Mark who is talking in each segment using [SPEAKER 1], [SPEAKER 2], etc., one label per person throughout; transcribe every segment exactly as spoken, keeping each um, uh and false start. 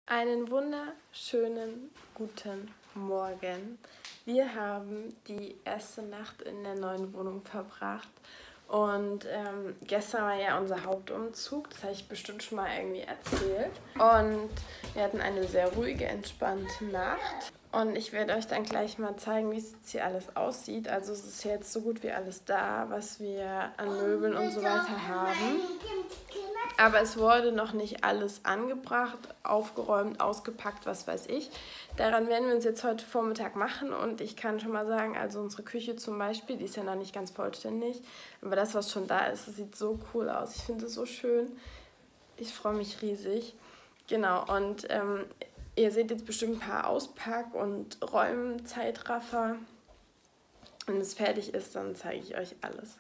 [SPEAKER 1] Einen wunderschönen guten Morgen. Wir haben die erste Nacht in der neuen Wohnung verbracht und ähm, gestern war ja unser Hauptumzug, das habe ich bestimmt schon mal irgendwie erzählt. Und wir hatten eine sehr ruhige, entspannte Nacht. Und ich werde euch dann gleich mal zeigen, wie es jetzt hier alles aussieht. Also es ist jetzt so gut wie alles da, was wir an Möbeln und so weiter haben. Aber es wurde noch nicht alles angebracht, aufgeräumt, ausgepackt, was weiß ich. Daran werden wir uns jetzt heute Vormittag machen und ich kann schon mal sagen, also unsere Küche zum Beispiel, die ist ja noch nicht ganz vollständig, aber das, was schon da ist, das sieht so cool aus. Ich finde es so schön. Ich freue mich riesig. Genau, und ähm, ihr seht jetzt bestimmt ein paar Auspack- und Räumen-Zeitraffer. Wenn es fertig ist, dann zeige ich euch alles.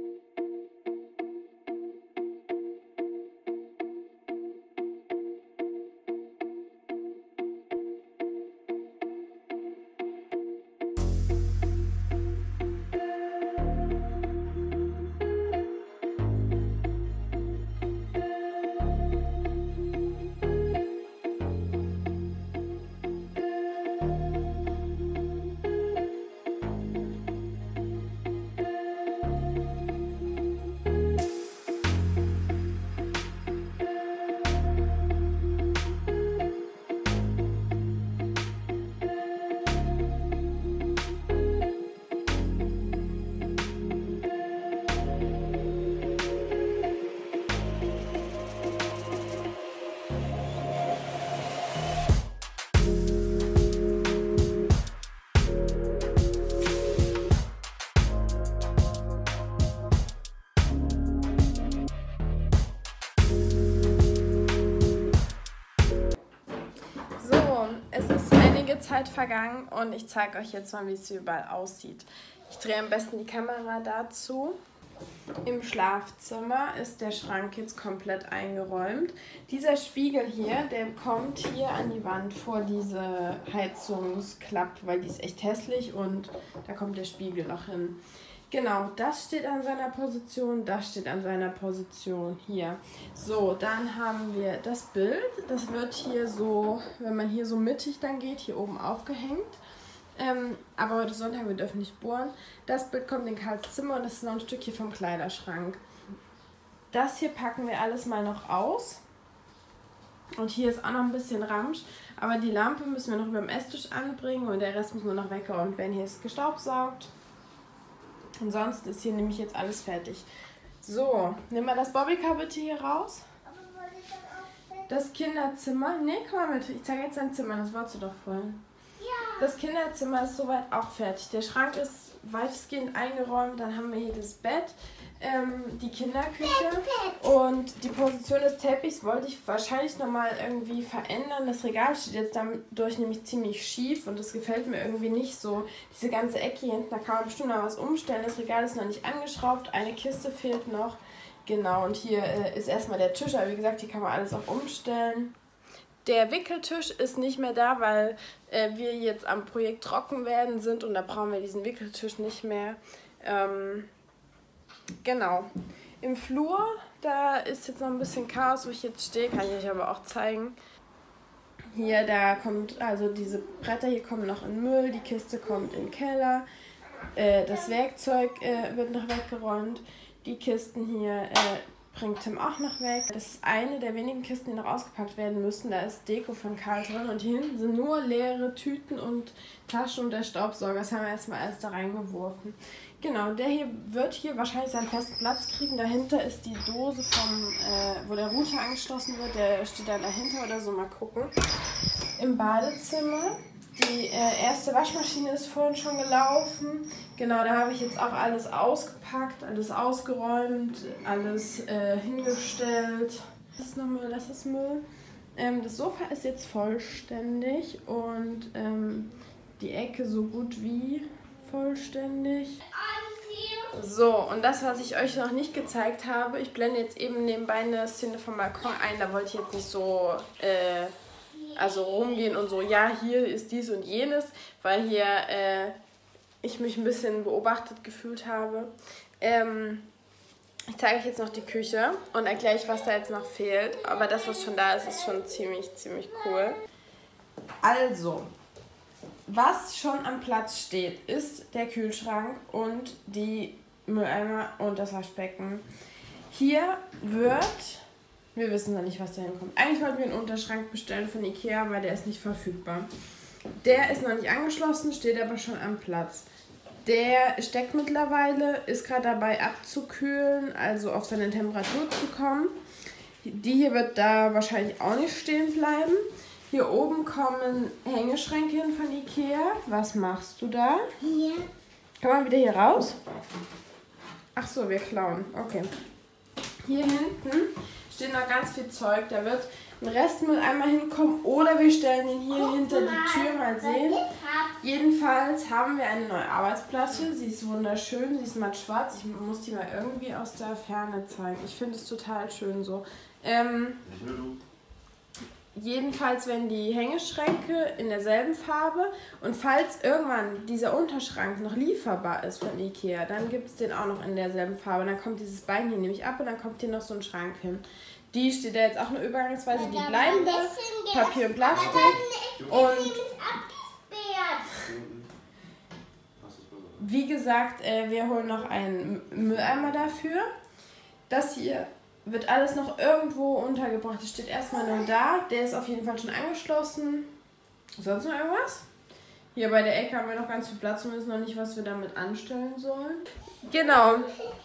[SPEAKER 1] Es ist einige Zeit vergangen und ich zeige euch jetzt mal, wie es hier überall aussieht. Ich drehe am besten die Kamera dazu. Im Schlafzimmer ist der Schrank jetzt komplett eingeräumt. Dieser Spiegel hier, der kommt hier an die Wand vor diese Heizungsklappe, weil die ist echt hässlich und da kommt der Spiegel noch hin. Genau, das steht an seiner Position, das steht an seiner Position hier. So, dann haben wir das Bild. Das wird hier so, wenn man hier so mittig dann geht, hier oben aufgehängt. Ähm, aber heute Sonntag, wir dürfen nicht bohren. Das Bild kommt in Karls Zimmer und das ist noch ein Stück hier vom Kleiderschrank. Das hier packen wir alles mal noch aus. Und hier ist auch noch ein bisschen Ramsch. Aber die Lampe müssen wir noch über dem Esstisch anbringen und der Rest muss nur noch weggeräumt werden. Hier ist gestaubsaugt. Ansonsten ist hier nämlich jetzt alles fertig. So, nimm mal das Bobbycar bitte hier raus. Das Kinderzimmer. Ne, komm mal mit. Ich zeige jetzt dein Zimmer, das wolltest du doch vorhin. Ja. Das Kinderzimmer ist soweit auch fertig. Der Schrank ist weitestgehend eingeräumt. Dann haben wir hier das Bett, ähm, die Kinderküche und die Position des Teppichs wollte ich wahrscheinlich nochmal irgendwie verändern. Das Regal steht jetzt dadurch nämlich ziemlich schief und das gefällt mir irgendwie nicht so. Diese ganze Ecke hier hinten, da kann man bestimmt noch was umstellen. Das Regal ist noch nicht angeschraubt, eine Kiste fehlt noch. Genau, und hier äh, ist erstmal der Tisch, aber wie gesagt, hier kann man alles auch umstellen. Der Wickeltisch ist nicht mehr da, weil äh, wir jetzt am Projekt trocken werden sind und da brauchen wir diesen Wickeltisch nicht mehr. Ähm, genau. Im Flur, da ist jetzt noch ein bisschen Chaos, wo ich jetzt stehe, kann ich euch aber auch zeigen. Hier, da kommt, also diese Bretter hier kommen noch in Müll, die Kiste kommt in den Keller, äh, das Werkzeug äh, wird noch weggeräumt, die Kisten hier äh, bringt Tim auch noch weg. Das ist eine der wenigen Kisten, die noch ausgepackt werden müssen. Da ist Deko von Karl drin und hier hinten sind nur leere Tüten und Taschen und der Staubsauger. Das haben wir erstmal alles da reingeworfen. Genau, der hier wird hier wahrscheinlich seinen festen Platz kriegen. Dahinter ist die Dose, vom, äh, wo der Router angeschlossen wird. Der steht da dahinter oder so, mal gucken. Im Badezimmer. Die äh, erste Waschmaschine ist vorhin schon gelaufen. Genau, da habe ich jetzt auch alles ausgepackt, alles ausgeräumt, alles äh, hingestellt. Das ist noch Müll, das ist Müll. Ähm, das Sofa ist jetzt vollständig und ähm, die Ecke so gut wie vollständig. So, und das, was ich euch noch nicht gezeigt habe, ich blende jetzt eben nebenbei eine Szene vom Balkon ein, da wollte ich jetzt nicht so äh, also rumgehen und so, ja, hier ist dies und jenes, weil hier äh, ich mich ein bisschen beobachtet gefühlt habe. Ähm, Ich zeige euch jetzt noch die Küche und erkläre euch, was da jetzt noch fehlt. Aber das, was schon da ist, ist schon ziemlich, ziemlich cool. Also, was schon am Platz steht, ist der Kühlschrank und die Mülleimer und das Waschbecken. Hier wird, wir wissen noch nicht, was da hinkommt. Eigentlich wollten wir einen Unterschrank bestellen von Ikea, aber der ist nicht verfügbar. Der ist noch nicht angeschlossen, steht aber schon am Platz. Der steckt mittlerweile, ist gerade dabei abzukühlen, also auf seine Temperatur zu kommen. Die hier wird da wahrscheinlich auch nicht stehen bleiben. Hier oben kommen Hängeschränke hin von Ikea. Was machst du da?
[SPEAKER 2] Hier.
[SPEAKER 1] Kann man wieder hier raus? Ach so, wir klauen. Okay. Hier hinten steht noch ganz viel Zeug. Da wird ein Restmülleimer hinkommen oder wir stellen ihn hier Guck hinter mal, die Tür. Mal sehen. Jedenfalls haben wir eine neue Arbeitsplatte. Sie ist wunderschön. Sie ist matt schwarz. Ich muss die mal irgendwie aus der Ferne zeigen. Ich finde es total schön so. Ähm, Jedenfalls werden die Hängeschränke in derselben Farbe und falls irgendwann dieser Unterschrank noch lieferbar ist von Ikea, dann gibt es den auch noch in derselben Farbe. Dann kommt dieses Bein hier nämlich ab und dann kommt hier noch so ein Schrank hin. Die steht da jetzt auch nur übergangsweise, die bleiben da, Papier und Plastik und wie gesagt, äh, wir holen noch einen Mülleimer dafür. Das hier wird alles noch irgendwo untergebracht. Das steht erstmal nur da. Der ist auf jeden Fall schon angeschlossen. Sonst noch irgendwas? Hier bei der Ecke haben wir noch ganz viel Platz und wissen noch nicht, was wir damit anstellen sollen. Genau.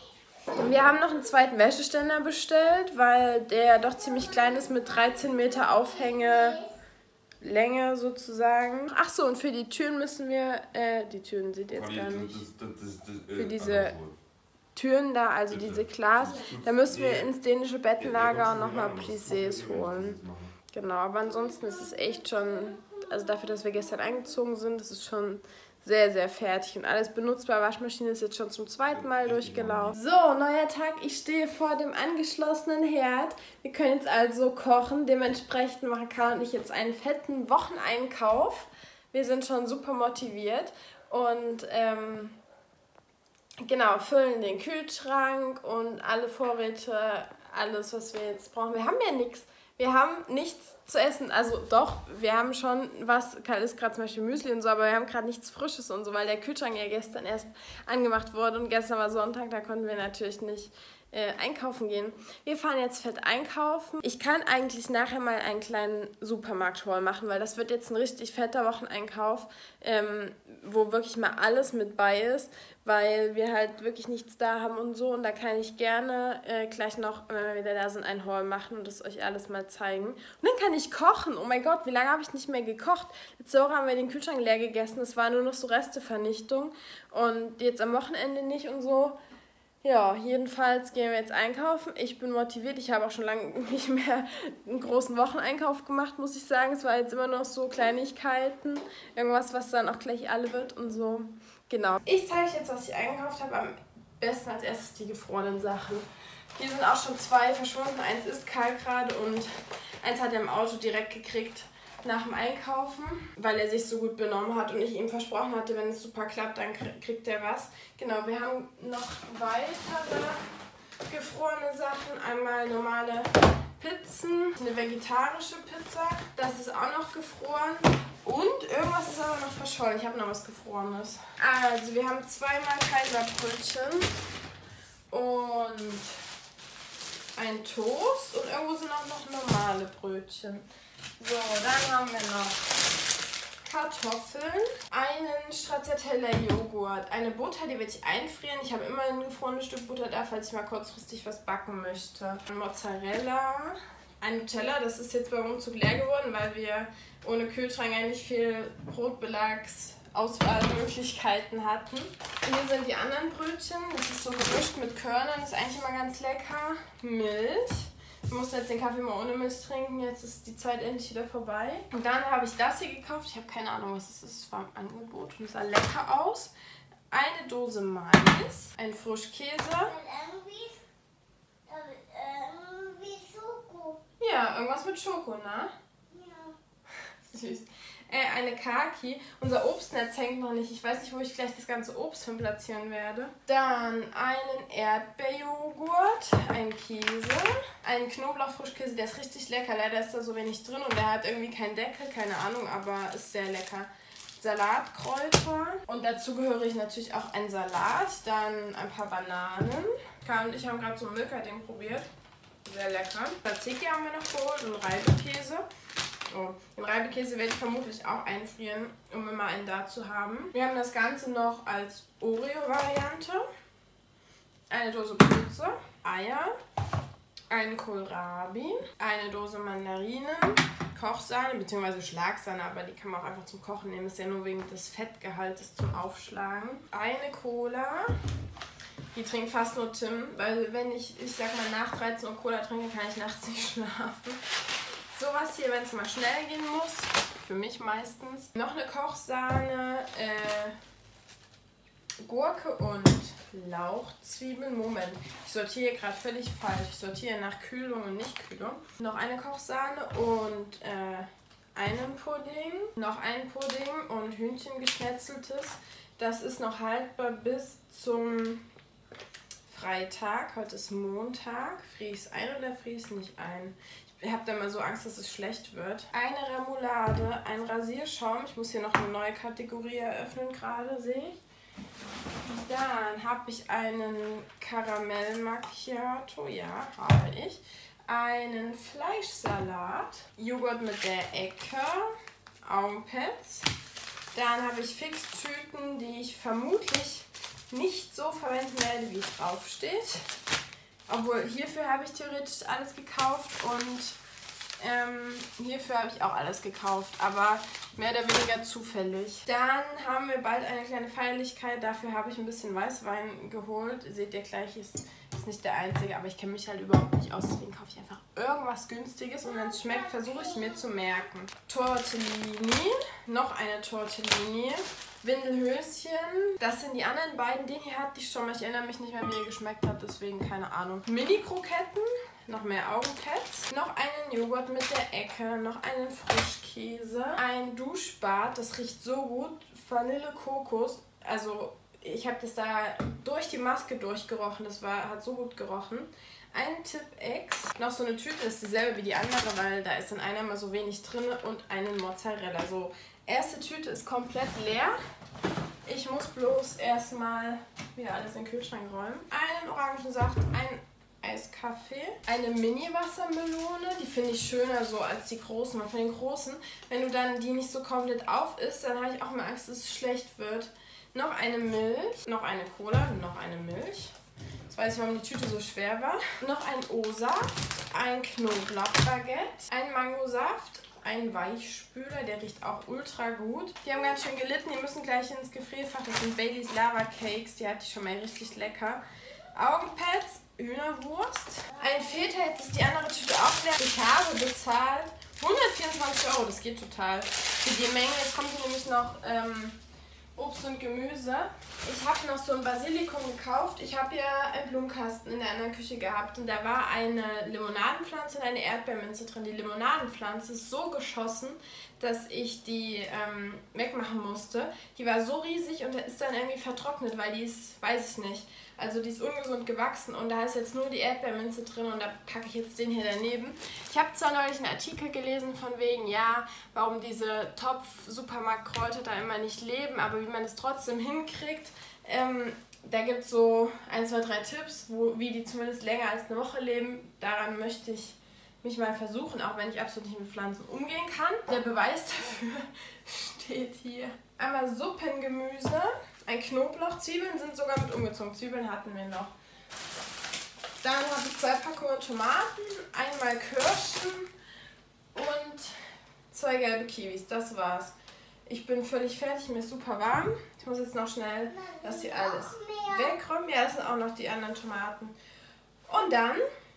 [SPEAKER 1] Wir haben noch einen zweiten Wäscheständer bestellt, weil der doch ziemlich klein ist mit dreizehn Meter Aufhänge. Länge sozusagen. Ach so, und für die Türen müssen wir, äh, die Türen seht ihr jetzt gar nicht. Für diese Türen da, also diese Glas, da müssen wir ins dänische Bettenlager und nochmal Plissés holen. Genau, aber ansonsten ist es echt schon, also dafür, dass wir gestern eingezogen sind, ist es schon sehr, sehr fertig und alles benutzbar. Waschmaschine ist jetzt schon zum zweiten Mal durchgelaufen. So, neuer Tag. Ich stehe vor dem angeschlossenen Herd. Wir können jetzt also kochen. Dementsprechend machen Karl und ich jetzt einen fetten Wocheneinkauf. Wir sind schon super motiviert und ähm, genau, füllen den Kühlschrank und alle Vorräte, alles, was wir jetzt brauchen. Wir haben ja nichts. Wir haben nichts zu essen, also doch, wir haben schon was, Karl isst gerade zum Beispiel Müsli und so, aber wir haben gerade nichts Frisches und so, weil der Kühlschrank ja gestern erst angemacht wurde und gestern war Sonntag, da konnten wir natürlich nicht äh, einkaufen gehen. Wir fahren jetzt fett einkaufen. Ich kann eigentlich nachher mal einen kleinen Supermarkt-Haul machen, weil das wird jetzt ein richtig fetter Wocheneinkauf, ähm, wo wirklich mal alles mit bei ist, weil wir halt wirklich nichts da haben und so. Und da kann ich gerne äh, gleich noch, wenn wir wieder da sind, einen Haul machen und das euch alles mal zeigen. Und dann kann ich kochen. Oh mein Gott, wie lange habe ich nicht mehr gekocht? Letzte Woche haben wir den Kühlschrank leer gegessen. Es war nur noch so Restevernichtung. Und jetzt am Wochenende nicht und so. Ja, jedenfalls gehen wir jetzt einkaufen. Ich bin motiviert. Ich habe auch schon lange nicht mehr einen großen Wocheneinkauf gemacht, muss ich sagen. Es war jetzt immer noch so Kleinigkeiten. Irgendwas, was dann auch gleich alle wird und so. Genau. Ich zeige euch jetzt, was ich eingekauft habe. Am besten als erstes die gefrorenen Sachen. Hier sind auch schon zwei verschwunden. Eins ist Karl gerade und eins hat er im Auto direkt gekriegt nach dem Einkaufen, weil er sich so gut benommen hat und ich ihm versprochen hatte, wenn es super klappt, dann kriegt er was. Genau, wir haben noch weitere gefrorene Sachen. Einmal normale Pizzen, eine vegetarische Pizza, das ist auch noch gefroren. Und irgendwas ist aber noch verschollen. Ich habe noch was Gefrorenes. Also, wir haben zweimal Kaiserbrötchen und ein Toast. Und irgendwo sind auch noch normale Brötchen. So, dann haben wir noch Kartoffeln, einen Stracciatella Joghurt, eine Butter, die werde ich einfrieren. Ich habe immer ein gefrorenes Stück Butter da, falls ich mal kurzfristig was backen möchte. Mozzarella, ein Nutella, das ist jetzt beim Umzug leer geworden, weil wir ohne Kühlschrank eigentlich viel Brotbelagsauswahlmöglichkeiten hatten. Hier sind die anderen Brötchen, das ist so gemischt mit Körnern, ist eigentlich immer ganz lecker. Milch. Ich musste jetzt den Kaffee mal ohne Milch trinken, jetzt ist die Zeit endlich wieder vorbei. Und dann habe ich das hier gekauft, ich habe keine Ahnung, was es ist, es war im Angebot und es sah lecker aus. Eine Dose Mais, ein Frischkäse.
[SPEAKER 2] Irgendwie, irgendwie Schoko.
[SPEAKER 1] Ja, irgendwas mit Schoko, ne?
[SPEAKER 2] Ja.
[SPEAKER 1] Süß. Äh, eine Kaki. Unser Obstnetz hängt noch nicht. Ich weiß nicht, wo ich gleich das ganze Obst hin platzieren werde. Dann einen Erdbeerjoghurt, ein Käse, einen Knoblauchfrischkäse, der ist richtig lecker. Leider ist da so wenig drin und der hat irgendwie keinen Deckel, keine Ahnung, aber ist sehr lecker. Salatkräuter und dazu gehöre ich natürlich auch ein Salat, dann ein paar Bananen. Karl und ich haben gerade so ein Milka-Ding probiert. Sehr lecker. Tzatziki haben wir noch geholt und Reibekäse. Oh, den Reibekäse werde ich vermutlich auch einfrieren, um immer einen da zu haben. Wir haben das Ganze noch als Oreo-Variante. Eine Dose Pilze, Eier, ein Kohlrabi, eine Dose Mandarinen, Kochsahne bzw. Schlagsahne, aber die kann man auch einfach zum Kochen nehmen. Ist ja nur wegen des Fettgehaltes zum Aufschlagen. Eine Cola. Die trinkt fast nur Tim, weil wenn ich, ich sag mal, nach dreizehn Uhr Cola trinke, kann ich nachts nicht schlafen. Sowas hier, wenn es mal schnell gehen muss, für mich meistens. Noch eine Kochsahne, äh, Gurke und Lauchzwiebeln. Moment, ich sortiere gerade völlig falsch. Ich sortiere nach Kühlung und Nicht-Kühlung. Noch eine Kochsahne und äh, einen Pudding. Noch ein Pudding und Hühnchengeschnetzeltes. Das ist noch haltbar bis zum Freitag. Heute ist Montag. Friere ich es ein oder friere ich es nicht ein? Ich habe da immer so Angst, dass es schlecht wird. Eine Remoulade, ein Rasierschaum. Ich muss hier noch eine neue Kategorie eröffnen, gerade sehe ich. Dann habe ich einen Karamell Macchiato, ja, habe ich. Einen Fleischsalat, Joghurt mit der Ecke, Augenpads. Dann habe ich Fixtüten, die ich vermutlich nicht so verwenden werde, wie es draufsteht. Obwohl, hierfür habe ich theoretisch alles gekauft und ähm, hierfür habe ich auch alles gekauft, aber mehr oder weniger zufällig. Dann haben wir bald eine kleine Feierlichkeit, dafür habe ich ein bisschen Weißwein geholt. Seht ihr gleich, ist, ist nicht der einzige, aber ich kenne mich halt überhaupt nicht aus, deswegen kaufe ich einfach irgendwas Günstiges und wenn es schmeckt, versuche ich es mir zu merken. Tortellini, noch eine Tortellini. Windelhöschen. Das sind die anderen beiden. Den hier hatte ich schon mal. Ich erinnere mich nicht mehr, wie er geschmeckt hat, deswegen keine Ahnung. Mini-Kroketten. Noch mehr Augenpads. Noch einen Joghurt mit der Ecke. Noch einen Frischkäse. Ein Duschbad. Das riecht so gut. Vanille Kokos. Also ich habe das da durch die Maske durchgerochen. Das war, hat so gut gerochen. Ein Tipp-Ex. Noch so eine Tüte. Das ist dieselbe wie die andere, weil da ist in einer mal so wenig drin. Und einen Mozzarella. So. Erste Tüte ist komplett leer. Ich muss bloß erstmal wieder alles in den Kühlschrank räumen. Einen Orangensaft, ein Eiskaffee, eine Mini-Wassermelone. Die finde ich schöner so als die großen. Weil von den großen, wenn du dann die nicht so komplett auf isst, dann habe ich auch mal Angst, dass es schlecht wird. Noch eine Milch, noch eine Cola, noch eine Milch. Jetzt weiß ich, warum die Tüte so schwer war. Noch ein O-Saft, ein Knoblauchbaguette, ein Mangosaft, ein Weichspüler, der riecht auch ultra gut. Die haben ganz schön gelitten, die müssen gleich ins Gefrierfach. Das sind Baileys Lava Cakes, die hatte ich schon mal richtig lecker. Augenpads, Hühnerwurst. Ein Feta, jetzt ist die andere Tüte auch leer. Ich habe bezahlt hundertvierundzwanzig Euro, das geht total. Für die Menge, jetzt kommt hier nämlich noch ähm, Obst und Gemüse. Ich habe noch so ein Basilikum gekauft. Ich habe ja einen Blumenkasten in der anderen Küche gehabt und da war eine Limonadenpflanze und eine Erdbeerminze drin. Die Limonadenpflanze ist so geschossen, dass ich die ähm, wegmachen musste. Die war so riesig und ist dann irgendwie vertrocknet, weil die ist, weiß ich nicht, also die ist ungesund gewachsen und da ist jetzt nur die Erdbeerminze drin und da packe ich jetzt den hier daneben. Ich habe zwar neulich einen Artikel gelesen von wegen, ja, warum diese Topf-Supermarkt-Kräuter da immer nicht leben, aber wie man es trotzdem hinkriegt. Ähm, da gibt es so ein, zwei, drei Tipps, wo, wie die zumindest länger als eine Woche leben. Daran möchte ich mich mal versuchen, auch wenn ich absolut nicht mit Pflanzen umgehen kann. Der Beweis dafür steht hier. Einmal Suppengemüse, ein Knoblauch, Zwiebeln sind sogar mit umgezogen. Zwiebeln hatten wir noch. Dann habe ich zwei Packungen Tomaten, einmal Kirschen und zwei gelbe Kiwis. Das war's. Ich bin völlig fertig, mir ist super warm. Ich muss jetzt noch schnell das hier alles wegräumen. Ja, das sind auch noch die anderen Tomaten. Und dann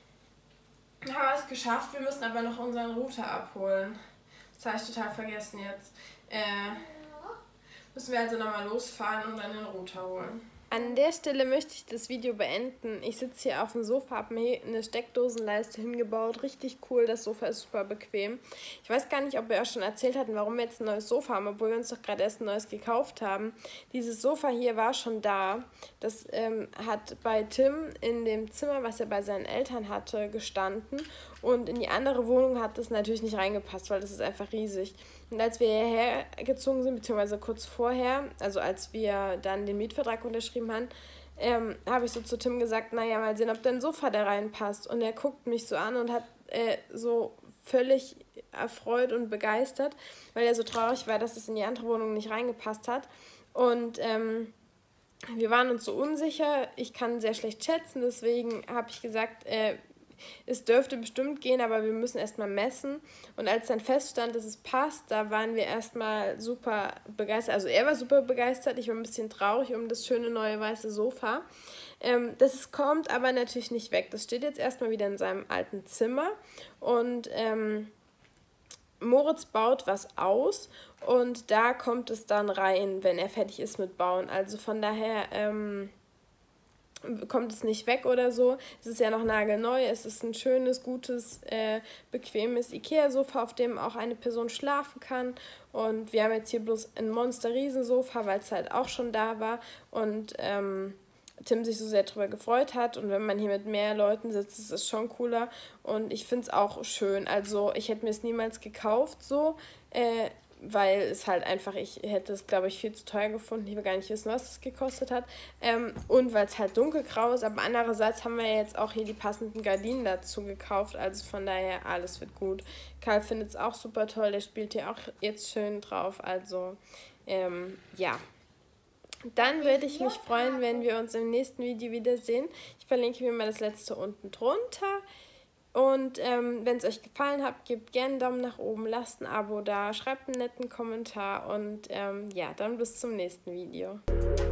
[SPEAKER 1] haben wir es geschafft. Wir müssen aber noch unseren Router abholen. Das habe ich total vergessen jetzt. Äh, müssen wir also nochmal losfahren und dann den Router holen. An der Stelle möchte ich das Video beenden. Ich sitze hier auf dem Sofa, habe mir eine Steckdosenleiste hingebaut. Richtig cool, das Sofa ist super bequem. Ich weiß gar nicht, ob wir auch schon erzählt hatten, warum wir jetzt ein neues Sofa haben, obwohl wir uns doch gerade erst ein neues gekauft haben. Dieses Sofa hier war schon da. Das ähm, hat bei Tim in dem Zimmer, was er bei seinen Eltern hatte, gestanden. Und in die andere Wohnung hat das natürlich nicht reingepasst, weil das ist einfach riesig. Und als wir hierher gezogen sind, beziehungsweise kurz vorher, also als wir dann den Mietvertrag unterschrieben haben, ähm, habe ich so zu Tim gesagt, naja, mal sehen, ob dein Sofa da reinpasst. Und er guckt mich so an und hat äh, so völlig erfreut und begeistert, weil er so traurig war, dass es in die andere Wohnung nicht reingepasst hat. Und ähm, wir waren uns so unsicher, ich kann sehr schlecht schätzen, deswegen habe ich gesagt, äh, es dürfte bestimmt gehen, aber wir müssen erstmal messen. Und als dann feststand, dass es passt, da waren wir erstmal super begeistert. Also er war super begeistert, ich war ein bisschen traurig um das schöne neue weiße Sofa. Ähm, das kommt aber natürlich nicht weg. Das steht jetzt erstmal wieder in seinem alten Zimmer. Und ähm, Moritz baut was aus und da kommt es dann rein, wenn er fertig ist mit Bauen. Also von daher ähm, kommt es nicht weg oder so. Es ist ja noch nagelneu. Es ist ein schönes, gutes, äh, bequemes Ikea-Sofa, auf dem auch eine Person schlafen kann. Und wir haben jetzt hier bloß ein Monster-Riesensofa, weil es halt auch schon da war. Und ähm, Tim sich so sehr darüber gefreut hat. Und wenn man hier mit mehr Leuten sitzt, ist es schon cooler. Und ich finde es auch schön. Also ich hätte mir es niemals gekauft so, äh, weil es halt einfach, ich hätte es, glaube ich, viel zu teuer gefunden. Ich will gar nicht wissen, was es gekostet hat. Ähm, und weil es halt dunkelgrau ist. Aber andererseits haben wir jetzt auch hier die passenden Gardinen dazu gekauft. Also von daher, alles wird gut. Karl findet es auch super toll. Der spielt hier auch jetzt schön drauf. Also, ähm, ja. Dann würde ich mich freuen, wenn wir uns im nächsten Video wiedersehen. Ich verlinke mir mal das letzte unten drunter. Und ähm, wenn es euch gefallen hat, gebt gerne einen Daumen nach oben, lasst ein Abo da, schreibt einen netten Kommentar und ähm, ja, dann bis zum nächsten Video.